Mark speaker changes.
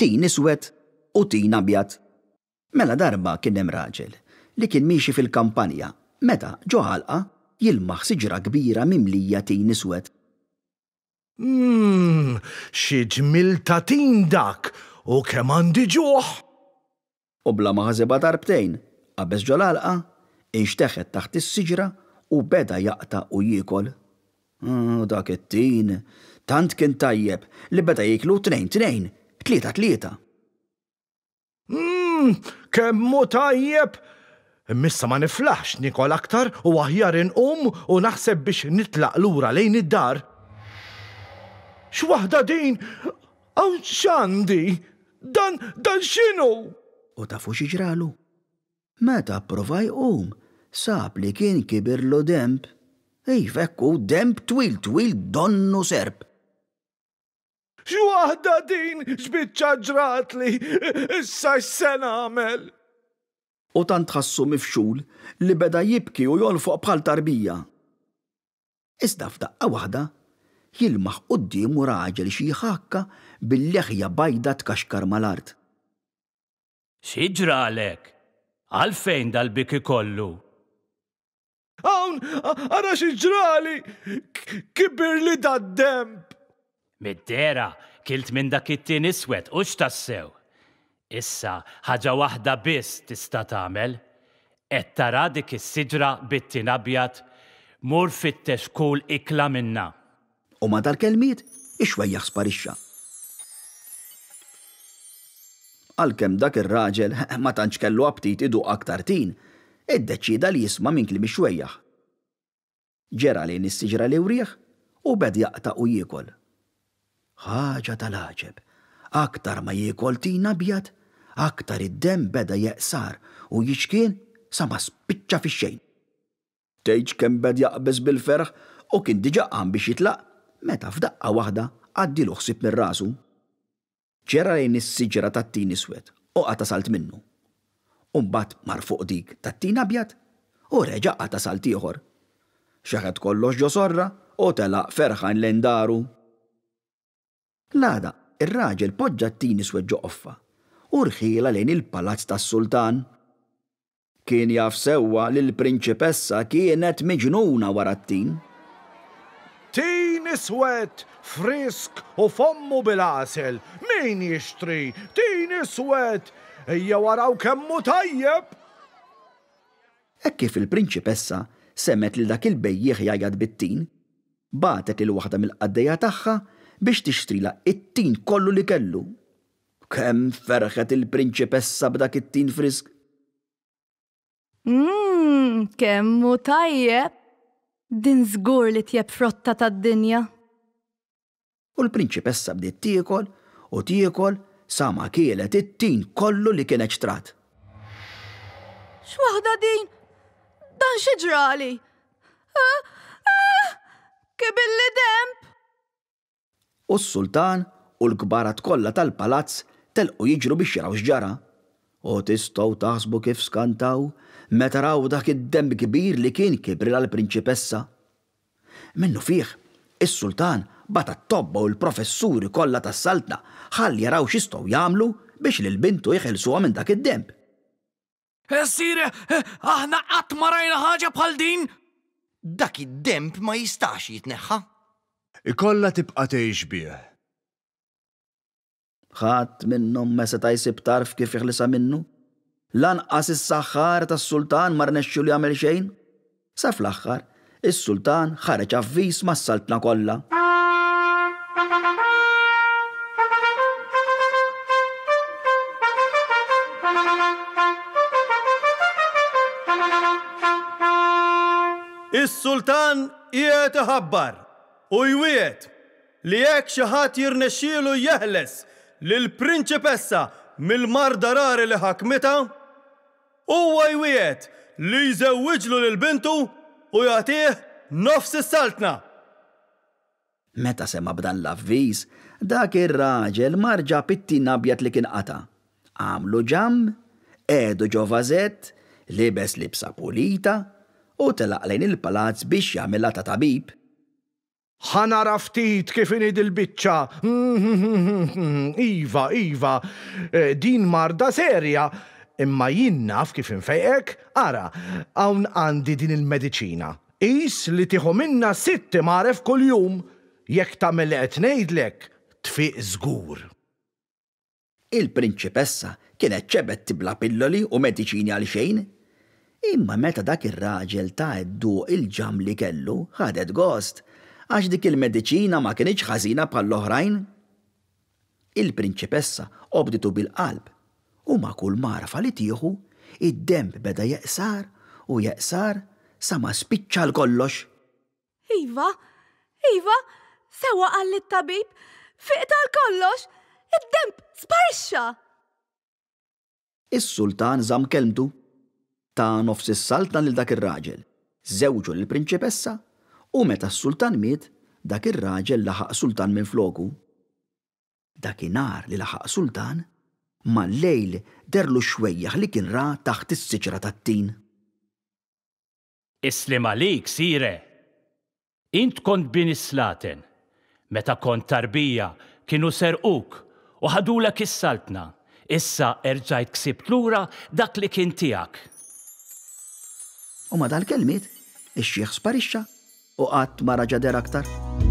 Speaker 1: tin iswed u tin abjad. Mela darba kien hemm raġel li kien miexi fil-kampanja meta ġo ħalqa jilmaħ siġra kbira mimlija tin iswed.
Speaker 2: Xi ġmil ta' tin dak u kemm għandi ġuħ.
Speaker 1: U bla ma ħasebha darbtejn, qabeż ġo l-ħalqa, inxteħħet taħt is-siġra u beda jaqta' u jiekol. Dak it-tin, tant kien tajjeb li beda jieklu 2, 3.
Speaker 2: Kemmu tajjeb! Missa ma niflaħx nikol aktar u aħjar inqum u naħseb biex nitlaq lura lejn id-dar. X'waħda din? Hawn x'għandi? Dan x'inhu?
Speaker 1: U tafu xi ġralu? Meta pprova jqum, sab li kien kibirlu demb. Fekku demb twil donnu serb.
Speaker 2: X'waħda din x'biċċa ġratli, issa x'se nagħmel?
Speaker 1: U tant ħassu mifxul li beda jibki u jolfoq bħal tarbija. Iżda f'daqqa waħda jilmaħ qudiemu raġel xi ħakka bil-leħja bajda tkaxkar mal-art.
Speaker 3: Xi ġralek? Għalfejn dal-biki kollu?
Speaker 2: Hawn, ara xi ġrali, kibirli dad-demb.
Speaker 3: Mid-dera kilt minn dak it-tin iswed u x'tassew. Issa ħaġa waħda biss tista' tagħmel, qed tara dik is-siġra bit-tin abjad, mur fittex kull ikla minnha.
Speaker 1: U ma dal-kelmiet ixwejjaħ sparixxa. Għalkemm dak ir-raġel ma tantx kellu aptit iduq aktar tin, iddeċida li jisma' minn kliem ixwejjaħ. Ġera lejn is-siġra li wrieħ u beda jaqta' u jiekol. Ħaġa tal-għaġeb, aktar ma jiekol tin abjad, aktar id-demm beda jeqsar u jiġkien sa ma spiċċa fix-xejn. Tgħidx kemm beda jaqbeż bil-ferħ u kien diġà qam biex jitlaq meta f'daqqa waħda għaddilu ħsieb minn rasu. Ġera lejn is-siġra tat-tin iswed u qata salt minnu. U mbagħad mar fuq dik tat-tin abjad u reġa' qata salt ieħor. Xeħed kollox ġo sorra u telaq ferħan lejn daru. L-għada, ir-raġel poġġa t-tin iswed ġo qoffa u rħiela lejn il-palazz tas-sultan. Kien jaf sewwa li l-prinċipessa kienet miġnuna wara t-tin.
Speaker 2: Tin iswed, frisk u fommu bil-għasel. Min jixtri? Tin iswed, ejja waraw kemmu tajjeb.
Speaker 1: Hekk kif il-prinċipessa semmet li dak il-bejjieħ jgħajjad bit-tin, batet il-waħda mill-qaddejja tagħha biex tixtrila it-tin kollu li kellu. Kemm ferħet il-prinċipessa b'dak it-tin frisk.
Speaker 4: Kemmu tajjeb. Din żgur li tjeb frotta tad-dinja.
Speaker 1: U l-prinċipessa bdiet tiekol u tiekol sa ma kielet it-tin kollu li kienet xtrat.
Speaker 4: X'waħda din? Dan xi ġrali? Kibilli demb.
Speaker 1: U s-sultan u l-kbarat kollha tal-palazz telqu jiġru biex jaraw x'ġara. U tistgħu taħsbu kif skantaw meta raw dak id-demb kbir li kien kibril għall-prinċipessa. Minnu fih, is-sultan bata t-tobba u l-professuri kollha tas-saltna ħalli jaraw x'jistgħu jagħmlu biex lil bintu jħelsuha minn dak id-demb.
Speaker 5: Sire, aħna qatt ma rajna ħaġa bħal din.
Speaker 6: Dak id-demb ma jistax jitneħħa.
Speaker 2: Ikolla tibqa' tgħix bih.
Speaker 1: Ħadd minnhom ma seta' jsib tarf kif jeħlisa minnu. Lanqas is-saħħar tas-sultan ma rnexxielu jagħmel xejn. Sa fl-aħħar, is-sultan ħareġ avviż mas-saltna kollha.
Speaker 7: Is-sultan qiegħed iħabbar u jwiegħed li jekk xi ħadd jirnexxielu jeħles lill-prinċipessa mill-marda rari li ħakmitha, huwa jwiegħed li jżewwiġlu lil bintu u jagħtih nofs is-saltna.
Speaker 1: Meta sema b'dan l-avviż, dak ir-raġel marġa pit-tin abjad li kien qata. Għamlu ġamm, qiegħdu ġo vażett, libes libsa pulita u telaq lejn il-palazz biex jagħmilha ta' tabib.
Speaker 2: ħanara ftit kif inid il-biċċa. Iva, din marda serja, imma jien naf kif infejqek, ara, hawn għandi din il-mediċina. Is li tieħu minna 6 maref kuljum, jekk tagħmel qed ngħidlek, tfiq żgur.
Speaker 1: Il-prinċipessa kienet ċebet tibla pilloli u mediċini għal xejn, imma meta dak ir-raġel ta' idduq il-ġam li kellu ħadet gost għax dik il-mediċina ma kienx ħażina bħall-oħrajn. Il-prinċipessa qobditu bil-qalb u ma kull marfa li tieħu id-demb beda jeqsar u jeqsar sa ma spiċċa l-kollox.
Speaker 4: Iva, sewa qal it-tabib, fiqta l-kollox, id-demb sparixxa.
Speaker 1: Is-sultan żamm kelmtu ta' nofs is-saltna lil dak ir-raġel, żewġu lill-prinċipessa u meta s-sultan miet, dak ir-raġel laħaq sultan minn floku. Dakinhar li laħaq sultan, mal-lejl derlu xwejjaħ li kien ra taħt is-siġra tat-tin.
Speaker 3: Islim għalik, sire. Int kont bin islaten. Meta kont tarbija kienu serquk u ħadulek is-saltna. Issa erġajt ksibt lura dak li kien tiegħek.
Speaker 1: U ma dal-kelmiet, ix-xieħ sparixxa u qatt ma raġa der aktar.